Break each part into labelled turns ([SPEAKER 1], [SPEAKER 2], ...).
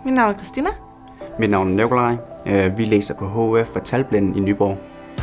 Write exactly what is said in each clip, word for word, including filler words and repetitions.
[SPEAKER 1] Mit navn er Christina.
[SPEAKER 2] Mit navn er Nikolaj. Vi læser på H F for talblind i Nyborg.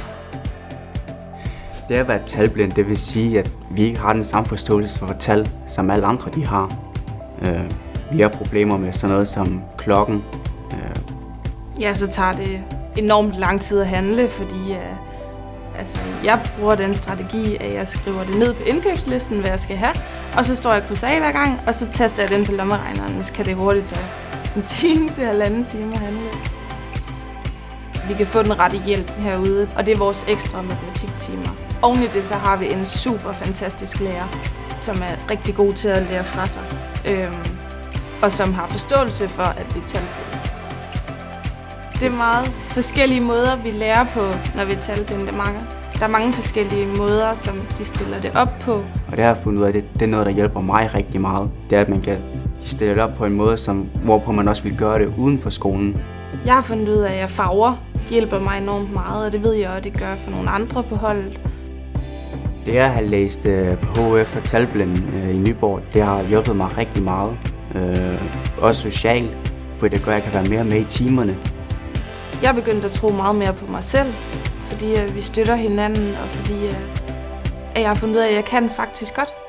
[SPEAKER 2] Det at være talblind, det vil sige, at vi ikke har den samme forståelse for tal, som alle andre de har. Vi har problemer med sådan noget som klokken.
[SPEAKER 1] Ja, så tager det enormt lang tid at handle, fordi altså, jeg bruger den strategi, at jeg skriver det ned på indkøbslisten, hvad jeg skal have, og så står jeg krydser af hver gang, og så taster jeg den på lommeregneren, så kan det hurtigt tage en time til halvanden time at handle. Vi kan få den rette hjælp herude, og det er vores ekstra matematiktimer. Oven i det så har vi en super fantastisk lærer, som er rigtig god til at lære fra sig, øhm, og som har forståelse for, at vi taler. Det er meget forskellige måder, vi lærer på, når vi er talblinde. Der er mange forskellige måder, som de stiller det op på.
[SPEAKER 2] Og det har jeg fundet ud af, det, det er noget, der hjælper mig rigtig meget. Det er, at man kan stille det op på en måde, som, hvorpå man også vil gøre det uden for skolen.
[SPEAKER 1] Jeg har fundet ud af, at jeg farver hjælper mig enormt meget, og det ved jeg også, at det gør for nogle andre på holdet.
[SPEAKER 2] Det at have læst på H F for talblinde i Nyborg, det har hjulpet mig rigtig meget. Også socialt, for det gør, at jeg kan være mere med i timerne.
[SPEAKER 1] Jeg er begyndt at tro meget mere på mig selv, fordi vi støtter hinanden, og fordi at jeg har fundet ud af, at jeg kan faktisk godt.